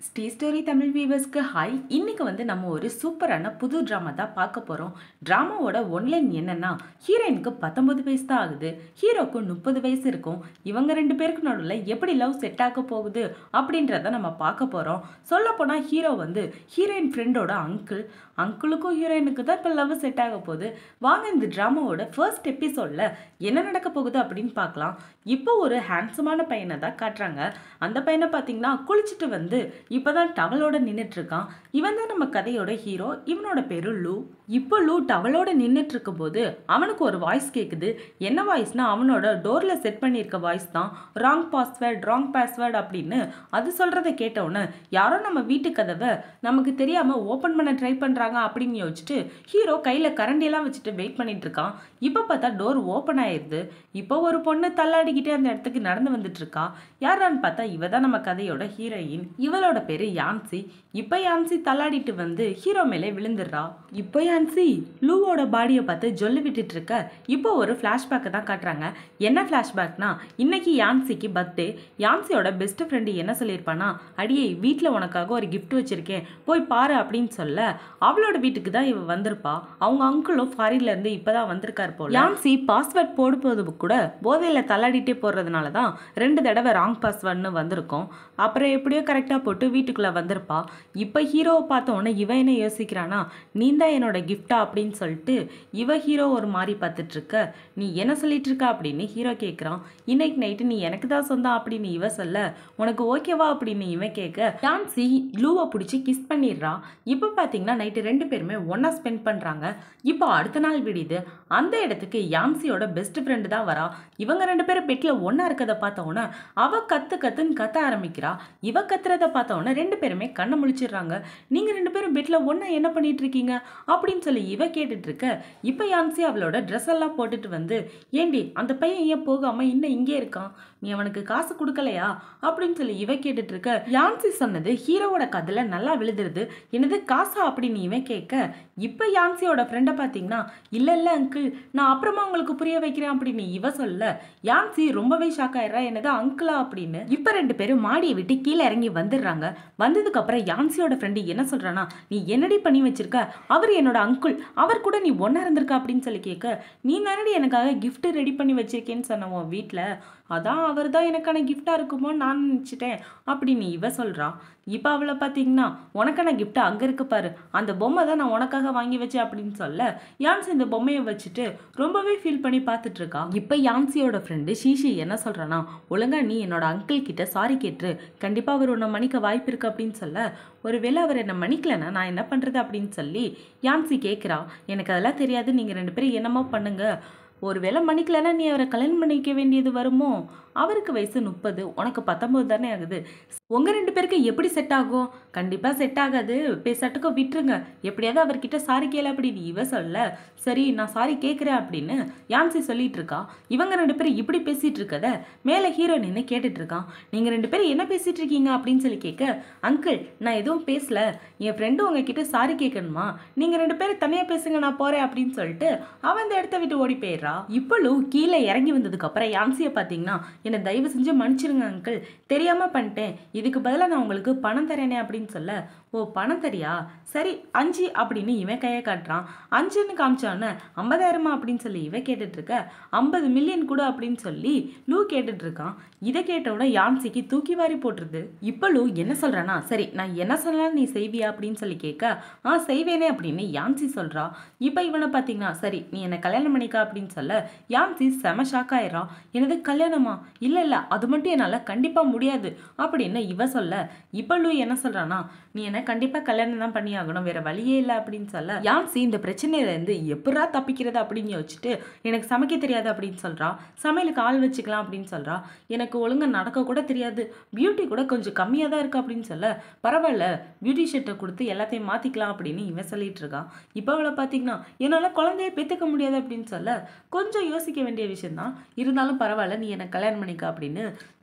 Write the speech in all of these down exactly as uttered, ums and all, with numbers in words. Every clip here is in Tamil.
Shreestorytamil viewers-க்கு hi. இன்னைக்கு வந்து நம்ம ஒரு சூப்பரான புது டிராமா தான் பார்க்க போறோம். டிராமாவோட ஒன்லைன் என்னன்னா, ஹீரோயினுக்கு பத்தொன்பது வயசு தான் ஆகுது, ஹீரோக்கு முப்பது வயசு இருக்கும். இவங்க ரெண்டு பேருக்கு நடுவில் எப்படி லவ் செட் ஆக போகுது அப்படின்றத நம்ம பார்க்க போறோம். சொல்ல போனா ஹீரோ வந்து ஹீரோயின் ஃப்ரெண்டோட அங்கிள். அங்கிளுக்கும் ஹீரோயினுக்கு தான் இப்போ லவ் செட் ஆக போகுது. வாங்க இந்த டிராமாவோட ஃபர்ஸ்ட் எபிசோட்ல என்ன நடக்க போகுது அப்படின்னு பார்க்கலாம். இப்போ ஒரு ஹேண்ட்ஸமான பையனை தான் காட்டுறாங்க. அந்த பையனை பார்த்தீங்கன்னா குளிச்சுட்டு வந்து இப்போதான் டவலோட நின்றுட்டு இருக்கான். இவன் தான் நம்ம கதையோட ஹீரோ. இவனோட பேரு லூ. இப்போ லூ டவலோட நின்றுட்டு இருக்கும் போது அவனுக்கு ஒரு வாய்ஸ் கேட்குது. என்ன வாய்ஸ்னா அவனோட டோர்ல செட் பண்ணியிருக்க வாய்ஸ் தான். ராங் பாஸ்வேர்ட் ராங் பாஸ்வேர்ட் அப்படின்னு அது சொல்றதை கேட்டவுடனே யாரோ நம்ம வீட்டு கதவை நமக்கு தெரியாம ஓப்பன் பண்ண ட்ரை பண்றாங்க அப்படின்னு யோசிச்சுட்டு ஹீரோ கையில கரண்டியெல்லாம் வச்சுட்டு வெயிட் பண்ணிட்டு இருக்கான். இப்போ பார்த்தா டோர் ஓப்பன் ஆயிருது. இப்போ ஒரு பொண்ணு தள்ளாடிக்கிட்டே அந்த இடத்துக்கு நடந்து வந்துட்டு இருக்கா. யாரான்னு பார்த்தா இவ தான் நம்ம கதையோட ஹீரோயின். இவளோட பேரு யான்சி. இப்போ யான்சி தள்ளாடிட்டு வந்து ஹீரோ மேலே விழுந்துடுறா. இப்போ யான்சி லூவோட பாடியை பார்த்து ஜொல்லு விட்டுட்டு இருக்க. இப்போ ஒரு ஃப்ளாஷ்பேக்கை தான் காட்டுறாங்க. என்ன ஃப்ளாஷ்பேக்னா, இன்னைக்கு யான்சிக்கு பர்த்டே. யான்சியோட பெஸ்ட் ஃப்ரெண்டு என்ன சொல்லியிருப்பானா, அடியே வீட்டில் உனக்காக ஒரு கிஃப்ட் வச்சிருக்கேன் போய் பாரு அப்படின்னு சொல்ல அவளோட வீட்டுக்கு தான் இவ வந்திருப்பா. அவங்க அங்கிளும் ஃபாரின்ல இருந்து இப்பதான் வந்திருக்காரு போல. யான்சி பாஸ்வேர்ட் போடும்போது கூட போதையில தள்ளாடிட்டே போடுறதுனால தான் ரெண்டு தடவை ராங் பாஸ்வேர்ட்னு வந்திருக்கும். அப்புறம் எப்படியோ கரெக்டாக போட்டு வீட்டுக்குள்ளே வந்திருப்பா. இப்போ ஹீரோவை பார்த்த உடனே இவன் என்ன யோசிக்கிறானா, நீ தான் என்னோட கிஃப்டா அப்படின்னு சொல்லிட்டு இவ ஹீரோ ஒரு மாதிரி பார்த்துட்டு இருக்க. நீ என்ன சொல்லிட்டு இருக்க அப்படின்னு ஹீரோ கேட்குறான். இன்னைக்கு நைட்டு நீ எனக்கு தான் சொந்தம் அப்படின்னு இவ சொல்ல, உனக்கு ஓகேவா அப்படின்னு இவன் கேட்க யான்சி லூவை பிடிச்சி கிஸ் பண்ணிடுறா. இப்போ பார்த்தீங்கன்னா நைட்டு ரெண்டு பேருமே ஒன்னா ஸ்பெண்ட் பண்ணுறாங்க. இப்போ அடுத்த நாள் விடியுது. அந்த இடத்துக்கு யான்சியோட பெஸ்ட் ஃப்ரெண்டு தான் வரா. இவங்க ரெண்டு பேரும் பெட்டில் ஒன்னா இருக்கதை பார்த்தவொன்னே அவ கத்து கத்துன்னு கத்த ஆரம்பிக்கிறா. இவ கத்துறத பார்த்தவொன்னே ரெண்டு பேருமே கண்ணை முழிச்சிடுறாங்க. நீங்க ரெண்டு பேரும் பெட்ல ஒன்னா என்ன பண்ணிட்டு இருக்கீங்க அப்படின்னு சொல்லி இவ கேட்டுட்டு இருக்க. இப்ப யான்சி அவளோட ட்ரெஸ் எல்லாம் போட்டுட்டு வந்து, ஏண்டி அந்த பையன் ஏன் போகாம இன்னும் இங்கே இருக்கான், நீ அவனுக்கு காசு கொடுக்கலையா அப்படின்னு சொல்லி இவ கேட்டுட்டு இருக்க. யான்சி சொன்னது ஹீரோவோட கதையில நல்லா விழுதுருது. என்னது காசா அப்படின்னு இவன் கேட்க, இப்ப யான்சியோட ஃப்ரெண்டை பார்த்தீங்கன்னா, இல்ல இல்ல அங்கிள் நான் அப்புறமா உங்களுக்கு புரிய வைக்கிறேன் அப்படின்னு இவ சொல்ல யான்சி ரொம்பவே ஷாக் ஆயிடுறா. என்னது அங்கிளா அப்படின்னு. இப்ப ரெண்டு பேரும் மாடியை விட்டு கீழே இறங்கி வந்துடுறாங்க. வந்ததுக்கு அப்புறம் யான்சியோட ஃப்ரெண்டு என்ன சொல்றானா, நீ என்னடி பண்ணி வச்சிருக்க, அவர் என்னோட அங்கிள், அவர் கூட நீ ஒன்னா இருந்திருக்க அப்படின்னு சொல்லி கேட்க, நீ தானடி எனக்காக கிஃப்ட் ரெடி பண்ணி வச்சிருக்கேன்னு சொன்ன உன் வீட்டில், அதான் அவர் தான் எனக்கான கிஃப்டா இருக்குமோ நான் நினச்சிட்டேன் அப்படின்னு இவ சொல்றா. இப்போ அவளை பார்த்தீங்கன்னா, உனக்கான கிஃப்ட் அங்கே இருக்கு பாரு, அந்த பொம்மை தான் நான் உனக்காக வாங்கி வச்சேன் அப்படின்னு சொல்ல யான்சி இந்த பொம்மையை வச்சுட்டு ரொம்பவே ஃபீல் பண்ணி பார்த்துட்டு இருக்கா. இப்போ யான்சியோட ஃப்ரெண்டு ஷீஷி என்ன சொல்றானா, ஒழுங்கா நீ என்னோட அங்கிள் கிட்ட சாரி கேட்டு கண்டிப்பாக அவர் உன்னை மன்னிக்க வாய்ப்பு இருக்கு அப்படின்னு சொல்ல, ஒருவேளை அவர் என்னை மன்னிக்கலைன்னா நான் என்ன பண்ணுறது அப்படின்னு சொல்லி யான்சி கேட்குறா. எனக்கு அதெல்லாம் தெரியாது, நீங்கள் ரெண்டு பேரும் என்னமோ பண்ணுங்க, ஒருவேளை மன்னிக்கலன்னா நீ அவரை கல்யாணம் பண்ணிக்க வேண்டியது வருமோ, அவருக்கு வயசு முப்பது, உனக்கு பத்தொன்பது தானே ஆகுது, உங்க ரெண்டு பேருக்கு எப்படி செட் ஆகும், கண்டிப்பா செட் ஆகாது, பேசாட்டுக்கு விட்டுருங்க, எப்படியாவது அவர்கிட்ட சாரி கேள அப்படின்னு இவ சொல்ல, சரி நான் சாரி கேட்குறேன் அப்படின்னு யான்சி சொல்லிட்டு இருக்கா. இவங்க ரெண்டு பேரும் இப்படி பேசிட்டு இருக்கத மேலே ஹீரோ நின்று கேட்டுட்டு இருக்கான். நீங்க ரெண்டு பேரும் என்ன பேசிட்டு இருக்கீங்க அப்படின்னு சொல்லி கேட்க, அங்கிள் நான் எதுவும் பேசல, என் ஃப்ரெண்டு உங்ககிட்ட சாரி கேட்கணுமா, நீங்க ரெண்டு பேரும் தனியா பேசுங்க நான் போறேன் அப்படின்னு சொல்லிட்டு அவன் அந்த இடத்த விட்டு ஓடி போயிடுறா. இப்பளும் கீழே இறங்கி வந்ததுக்கு அப்புறம் யான்சியை பார்த்தீங்கன்னா, என்னை தயவு செஞ்சு மன்னிச்சிருங்க அங்கிள், தெரியாம பண்ணிட்டேன், இதுக்கு பதிலாக நான் உங்களுக்கு பணம் தரேனே அப்படின்னு சொல்ல, ஓ பணம் தரியா, சரி அஞ்சு அப்படின்னு இவன் கையை காட்டுறான். அஞ்சுன்னு காமிச்சான்னு ஐம்பதாயிரமா அப்படின்னு சொல்லி இவன் கேட்டுட்டு இருக்க, ஐம்பது மில்லியன் கூட அப்படின்னு சொல்லி லூ கேட்டுட்டு இருக்கான். இதை கேட்டவுட யான்சிக்கு தூக்கி வாரி போட்டுருது. இப்போ லூ என்ன சொல்றானா, சரி நான் என்ன சொன்னாலும் நீ செய்வியா அப்படின்னு சொல்லி கேட்க, ஆ செய்வேனே அப்படின்னு யான்சி சொல்றா. இப்போ இவனை பார்த்தீங்கன்னா, சரி நீ என்னை கல்யாணம் பண்ணிக்கா அப்படின்னு சொல்ல யான்சி செம ஷாக் ஆயிடுறான். எனது கல்யாணமா, இல்லை இல்லை அது மட்டும் என்னால் கண்டிப்பாக முடியாது அப்படின்னு இவ சொல்ல, இப்போ லூ என்ன சொல்றானா, நீ என்ன கண்டிப்பாக கல்யாணம் தான் பண்ணி ஆகணும், வேற வழியே இல்லை அப்படின்னு சொல்ல யான்சி இந்த பிரச்சனையிலேருந்து எப்படா தப்பிக்கிறது அப்படின்னு யோசிச்சுட்டு, எனக்கு சமைக்க தெரியாது அப்படின்னு சொல்றா. சமையலுக்கு ஆள் வச்சுக்கலாம் அப்படின்னு சொல்றா. எனக்கு ஒழுங்கா நடக்க கூட தெரியாது, பியூட்டி கூட கொஞ்சம் கம்மியாக தான் இருக்கு அப்படின்னு சொல்ல, பரவாயில்ல பியூட்டி ஷர்ட்டை கொடுத்து எல்லாத்தையும் மாற்றிக்கலாம் அப்படின்னு இவன் சொல்லிட்டு இருக்கான். இப்போ அவளை பார்த்தீங்கன்னா, என்னால் குழந்தைய பெற்றுக்க முடியாது அப்படின்னு சொல்ல, கொஞ்சம் யோசிக்க வேண்டிய விஷயம் தான், இருந்தாலும் பரவாயில்ல நீ என்னை கல்யாணம் பண்ணிக்க அப்படின்னு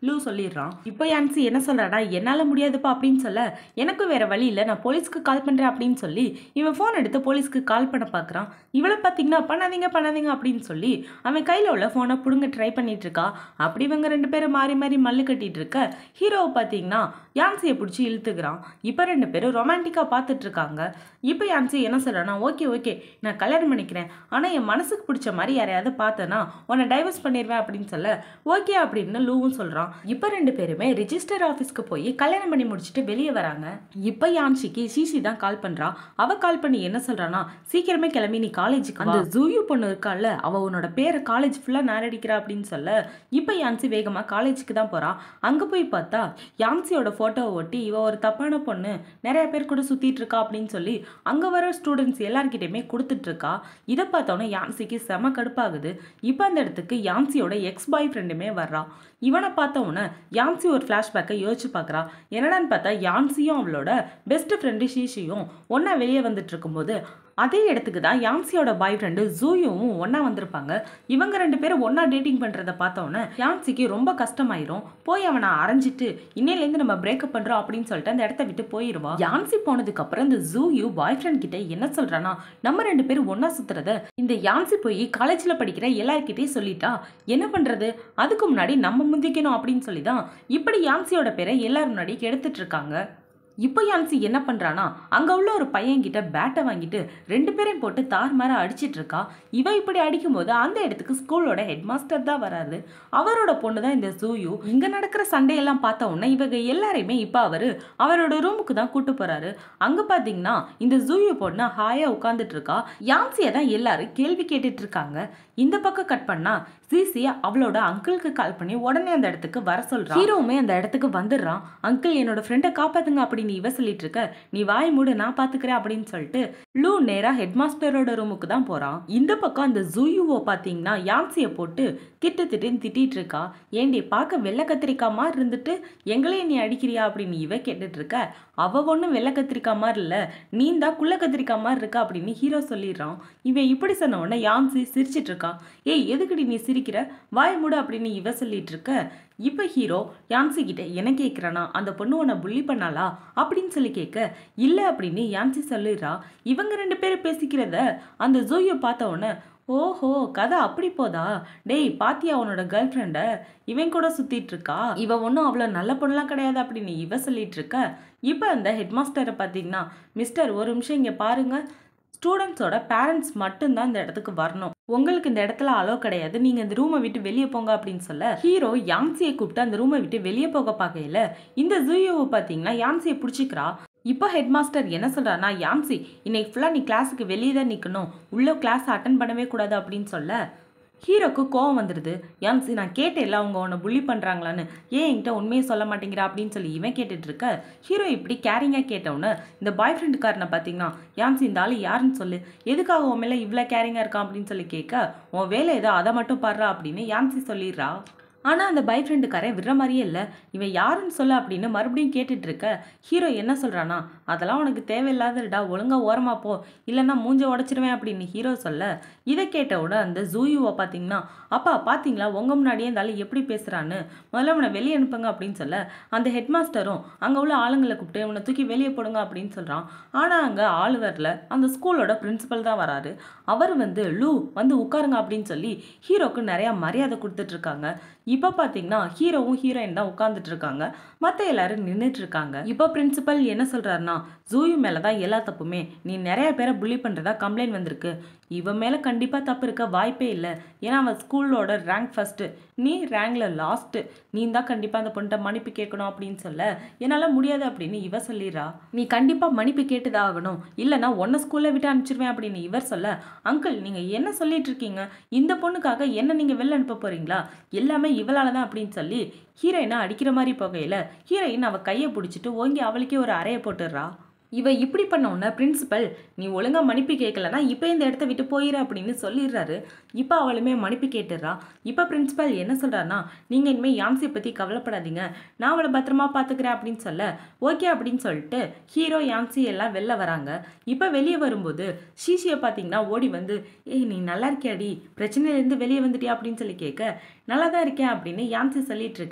லூ சொல்லிடுறான். இப்போ யான்சி என்ன சொல்றாடா, என்னால முடியாதுப்பா அப்படின்னு சொல்ல, எனக்கும் வேற வழி இல்லை, நான் போலீஸ்க்கு கால் பண்றேன் அப்படின்னு சொல்லி இவன் போன் எடுத்து போலீஸ்க்கு கால் பண்ண பாக்குறான். இவளை பாத்தீங்கன்னா பண்ணாதீங்க பண்ணாதீங்க அப்படின்னு சொல்லி அவன் கையில உள்ள போனை புடுங்க ட்ரை பண்ணிட்டு இருக்கா. அப்படி இவங்க ரெண்டு பேரும் மாறி மாறி மல்லு கட்டிட்டு இருக்க ஹீரோவை பாத்தீங்கன்னா யான்சியை பிடிச்சி இழுத்துக்கிறான். இப்போ ரெண்டு பேரும் ரொமான்டிக்கா பார்த்துட்டு இருக்காங்க. இப்போ யான்சி என்ன சொல்றானா, ஓகே ஓகே நான் கல்யாணம் பண்ணிக்கிறேன், ஆனா என் மனசுக்கு பிடிச்ச மாதிரி யாரையாவது பார்த்தேன்னா உன்னை டைவர்ஸ் பண்ணிடுவேன் அப்படின்னு சொல்ல ஓகே அப்படின்னு லூவும் சொல்றான். இப்போ ரெண்டு பேருமே ரிஜிஸ்டர் ஆஃபீஸ்க்கு போய் கல்யாணம் பண்ணி முடிச்சுட்டு வெளியே வராங்க. இப்போ யான்சிக்கு சிசி தான் கால் பண்றா. அவ கால் பண்ணி என்ன சொல்றானா, சீக்கிரமே கிளம்பி நீ காலேஜுக்கு அந்த ஜூயு பொண்ணு இருக்கால, அவ உன்னோட பேரை காலேஜ் ஃபுல்லா நேரடிக்கிறா அப்படின்னு சொல்ல இப்போ யான்சி வேகமா காலேஜுக்கு தான் போறா. அங்க போய் பார்த்தா யான்சியோட போட்டோவை ஒட்டி இவ ஒரு தப்பான பொண்ணு, நிறைய பேர் கூட சுத்திட்டு இருக்கா அப்படின்னு சொல்லி அங்க வர ஸ்டூடெண்ட்ஸ் எல்லார்கிட்டயுமே கொடுத்துட்டு இருக்கா. இதை பார்த்தோன்னே யான்சிக்கு செம கடுப்பாகுது. இப்போ அந்த இடத்துக்கு யான்சியோட எக்ஸ் பாய் ஃப்ரெண்டுமே வர்றா. இவனை பார்த்தவொன்னே யான்சி ஒரு ஃப்ளாஷ்பேக்கை யோசிச்சு பார்க்குறா. என்னடான்னு பார்த்தா யான்சியும் அவளோட பெஸ்ட் ஃப்ரெண்டு ஷீஷியும் ஒன்னா வெளியே வந்துட்டு இருக்கும்போது அதே இடத்துக்கு தான் யான்சியோட பாய் ஃப்ரெண்டு ஜூயும் ஒன்னா வந்திருப்பாங்க. இவங்க ரெண்டு பேரும் ஒன்னா டேட்டிங் பண்றதை பார்த்தோன்னே யான்சிக்கு ரொம்ப கஷ்டமாயிரும். போய் அவனை அரைஞ்சிட்டு இன்னையிலேருந்து நம்ம பிரேக்கப் பண்றோம் அப்படின்னு சொல்லிட்டு அந்த இடத்த விட்டு போயிடுவா. யான்சி போனதுக்கு அப்புறம் இந்த ஜூயு பாய் ஃப்ரெண்ட் கிட்ட என்ன சொல்றானா, நம்ம ரெண்டு பேரும் ஒன்னா சுத்துறத இந்த யான்சி போய் காலேஜ்ல படிக்கிற எல்லார்கிட்டையும் சொல்லிட்டா என்ன பண்றது, அதுக்கு முன்னாடி நம்ம முந்திக்கணும் அப்படின்னு சொல்லிதான் இப்படி யான்சியோட பேரை எல்லாரும் முன்னாடி கெடுத்துட்டு இருக்காங்க. இப்போ யான்சி என்ன பண்றானா, அங்க உள்ள ஒரு பையன் கிட்ட பேட்டை வாங்கிட்டு ரெண்டு பேரையும் போட்டு தார் மாற அடிச்சிட்டு இருக்கா. இவ இப்படி அடிக்கும் போது அந்த இடத்துக்கு ஸ்கூலோட ஹெட் மாஸ்டர் தான் வராரு. அவரோட பொண்ணு தான் இந்த ஜூயு. இங்க நடக்கிற சண்டையெல்லாம் பார்த்த உடனே இவங்க எல்லாரையுமே இப்ப அவரு அவரோட ரூமுக்கு தான் கூட்டு போறாரு. அங்க பாத்தீங்கன்னா இந்த ஜூயு பொண்ணு ஹாயா உட்கார்ந்துட்டு இருக்கா. யான்சியை தான் எல்லாரும் கேள்வி கேட்டுட்டு இருக்காங்க. இந்த பக்கம் கட் பண்ணா சிசி அவளோட அங்கிளுக்கு கால் பண்ணி உடனே அந்த இடத்துக்கு வர சொல்றான். ஹீரோவுமே அந்த இடத்துக்கு வந்துடுறான். அங்கிள் என்னோட ஃப்ரெண்டை காப்பாத்துங்க அப்படின்னு இவ சொல்லிட்டு இருக்க, நீ வாய் மூடு நான் பாத்துக்கிறேன் அப்படின்னு சொல்லிட்டு லூ நேரா ஹெட் மாஸ்டரோட ரூமுக்கு தான் போறான். இந்த பக்கம் அந்த ஜூயுவோ பாத்தீங்கன்னா யான்சியை போட்டு திட்டு திட்டுன்னு திட்டிட்டு இருக்கா. ஏண்டி பார்க்க வெள்ளை கத்திரிக்கா மாதிரி இருந்துட்டு எங்களையே நீ அடிக்கிறியா அப்படின்னு இவ கேட்டுட்டு இருக்க, அவ ஒன்னும் வெள்ளை கத்திரிக்கா மாதிரி இல்ல, நீ தான் குள்ள கத்திரிக்கா மாதிரி இருக்கா அப்படின்னு ஹீரோ சொல்லிடுறான். இவன் இப்படி சொன்ன உடனே யான்சி சிரிச்சிட்டு இருக்கா. ஏய் எதுக்குடி நீ சிரிக்கிற, வாய் மூடு அப்படின்னு இவ சொல்லிட்டு இருக்க. இப்ப ஹீரோ யான்சி கிட்ட என்ன கேக்குறானா, அந்த பொண்ணு உன்னை புள்ளி பண்ணாளா அப்படின்னு சொல்லி கேட்க, இல்ல அப்படின்னு யான்சி சொல்லிடுறா. இவங்க ரெண்டு பேரும் பேசிக்கிறத அந்த ஜூயை பார்த்த உடனே, ஓஹோ கதை அப்படி போதா, டேய் பாத்தியா அவனோட கேர்ள் ஃப்ரெண்ட இவன் கூட சுத்திட்டு இருக்கா, இவ ஒன்றும் அவ்வளோ நல்ல பொண்ணுலாம் கிடையாது அப்படின்னு இவ சொல்லிட்டு இருக்க. இப்போ அந்த ஹெட் மாஸ்டரை பார்த்தீங்கன்னா, மிஸ்டர் ஒரு நிமிஷம் இங்கே பாருங்க, ஸ்டூடெண்ட்ஸோட பேரண்ட்ஸ் மட்டும்தான் இந்த இடத்துக்கு வரணும், உங்களுக்கு இந்த இடத்துல அலோ கிடையாது, நீங்க இந்த ரூமை விட்டு வெளியே போங்க அப்படின்னு சொல்ல ஹீரோ யான்சியை கூப்பிட்டு அந்த ரூமை விட்டு வெளியே போக பார்க்கையில இந்த ஜூயோவை பார்த்தீங்கன்னா யான்சியை பிடிச்சிக்கிறா. இப்போ ஹெட் மாஸ்டர் என்ன சொல்றாருன்னா, யான்சி இன்னைக்கு ஃபுல்லாக நீ கிளாஸுக்கு வெளியே தான் நிற்கணும், உள்ள கிளாஸ் அட்டன் பண்ணவே கூடாது அப்படின்னு சொல்ல ஹீரோக்கு கோவம் வந்துடுது. யான்சி நான் கேட்டேன்ல அவங்க உன்னை புள்ளி பண்ணுறாங்களான்னு, ஏன் என்கிட்ட உண்மையை சொல்ல மாட்டேங்கிறா அப்படின்னு சொல்லி இவன் கேட்டுட்டு இருக்க. ஹீரோ இப்படி கேரிங்காக கேட்டவுன்னு இந்த பாய் ஃப்ரெண்டுக்காரனை பார்த்தீங்கன்னா, யான்சி இந்த ஆள் யாருன்னு சொல்லு, எதுக்காக உன் மேலே இவ்வளோ கேரிங்காக இருக்கான் அப்படின்னு சொல்லி கேட்க, உன் வேலை ஏதோ அதை மட்டும் பாடுறா அப்படின்னு யான்சி சொல்லிடுறா. ஆனால் அந்த பாய் ஃப்ரெண்டுக்காரன் விடுற மாதிரியே இல்லை, இவன் யாருன்னு சொல்ல அப்படின்னு மறுபடியும் கேட்டுட்டு இருக்க. ஹீரோ என்ன சொல்கிறானா, அதெல்லாம் உனக்கு தேவையில்லாதடா, ஒழுங்காக ஓரமாக போ இல்லைன்னா மூஞ்ச உடச்சிருவேன் அப்படின்னு ஹீரோ சொல்ல இதை கேட்டவுட அந்த ஜூயுவை பார்த்தீங்கன்னா, அப்பா பார்த்தீங்களா உங்கள் முன்னாடியே இருந்தாலும் எப்படி பேசுகிறான்னு, முதல்ல உன்னை வெளியே அனுப்புங்க அப்படின்னு சொல்ல அந்த ஹெட் மாஸ்டரும் அங்கே உள்ள ஆளுங்களை கூப்பிட்டு உன்னை தூக்கி வெளியே போடுங்க அப்படின்னு சொல்கிறான். ஆனால் அங்கே ஆள் வரல, அந்த ஸ்கூலோட பிரின்சிபல் தான் வராரு. அவர் வந்து லூ வந்து உட்காருங்க அப்படின்னு சொல்லி ஹீரோக்கு நிறையா மரியாதை கொடுத்துட்டு இருக்காங்க. இப்போ பார்த்தீங்கன்னா ஹீரோவும் ஹீரோயின் தான் உட்காந்துட்டு இருக்காங்க, மற்ற எல்லாரும் நின்றுட்டு இருக்காங்க. இப்போ பிரின்சிபல் என்ன சொல்றாருன்னா, ஜூயு மேலே தான் எல்லா தப்புமே, நீ நிறைய பேரை புள்ளி பண்ணுறதா கம்ப்ளைண்ட் வந்திருக்கு, இவன் மேலே கண்டிப்பாக தப்பு இருக்க வாய்ப்பே இல்லை, ஏன்னா அவன் ஸ்கூலோட ரேங்க் ஃபஸ்ட்டு, நீ ரேங்க்ல லாஸ்ட்டு, நீ தான் கண்டிப்பாக அந்த பொண்ணை மன்னிப்பு கேட்கணும் அப்படின்னு சொல்ல என்னால் முடியாது அப்படின்னு இவ சொல்லிடுறா. நீ கண்டிப்பாக மன்னிப்பு கேட்டுதான் ஆகணும், இல்லைனா ஒன்றை ஸ்கூலில் விட்டு அனுப்பிச்சிருவேன் அப்படின்னு இவர் சொல்ல, அங்கிள் நீங்கள் என்ன சொல்லிட்டு இருக்கீங்க, இந்த பொண்ணுக்காக என்ன நீங்கள் வெளில அனுப்ப போறீங்களா, எல்லாமே இவளால தான் அப்படின்னு சொல்லி ஹீரோயினை அடிக்கிற மாதிரி போகையில ஹீரோயின் அவ கையை பிடிச்சிட்டு ஓங்கி அவளுக்கே ஒரு அறையை போட்டுடுறா. இவ இப்படி பண்ண உடனே பிரின்சிபல் நீ ஒழுங்கா மன்னிப்பு கேட்கலன்னா இப்போ இந்த இடத்த விட்டு போயிரு அப்படின்னு சொல்லிடுறாரு. இப்போ அவளுமே மன்னிப்பு கேட்டுடுறா. இப்போ பிரின்சிபல் என்ன சொல்றாருன்னா, நீங்க இனிமேல் யான்சியை பத்தி கவலைப்படாதீங்க, நான் அவளை பத்திரமா பாத்துக்கிறேன் அப்படின்னு சொல்ல ஓகே அப்படின்னு சொல்லிட்டு ஹீரோ யான்சி எல்லாம் வெளில வராங்க. இப்போ வெளியே வரும்போது ஷீஷியை பார்த்தீங்கன்னா ஓடி வந்து, ஏய் நீ நல்லா இருக்கியாடி, பிரச்சனையிலேருந்து வெளியே வந்துட்டியா அப்படின்னு சொல்லி கேட்க, நல்லா தான் இருக்கேன் அப்படின்னு யான்சி சொல்லிட்டு இருக்கா.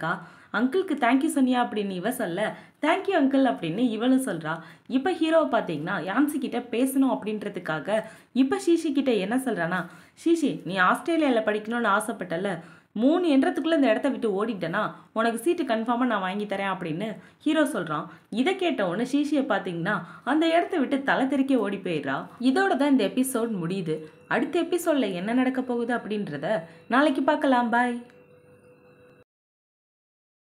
அங்கிளுக்கு தேங்க்யூ சொன்னியா அப்படின்னு இவ சொல்ல, தேங்க்யூ அங்கிள் அப்படின்னு இவளும் சொல்றா. இப்போ ஹீரோவை பார்த்தீங்கன்னா யான்சி கிட்ட பேசணும் அப்படின்றதுக்காக இப்போ ஷீஷி கிட்ட என்ன சொல்றானா, ஷீஷி நீ ஆஸ்திரேலியாவில் படிக்கணும்னு ஆசைப்பட்டல, மூணு எண்ணத்துக்குள்ளே இந்த இடத்த விட்டு ஓடிட்டேன்னா உனக்கு சீட்டு கன்ஃபார்மாக நான் வாங்கி தரேன் அப்படின்னு ஹீரோ சொல்கிறான். இதை கேட்ட உடனே ஷீஷியை பார்த்தீங்கன்னா அந்த இடத்த விட்டு தலை தெறிக்க ஓடி போயிடுறா. இதோட தான் இந்த எபிசோட் முடியுது. அடுத்த எபிசோடில் என்ன நடக்க போகுது அப்படின்றத நாளைக்கு பார்க்கலாம். பாய்.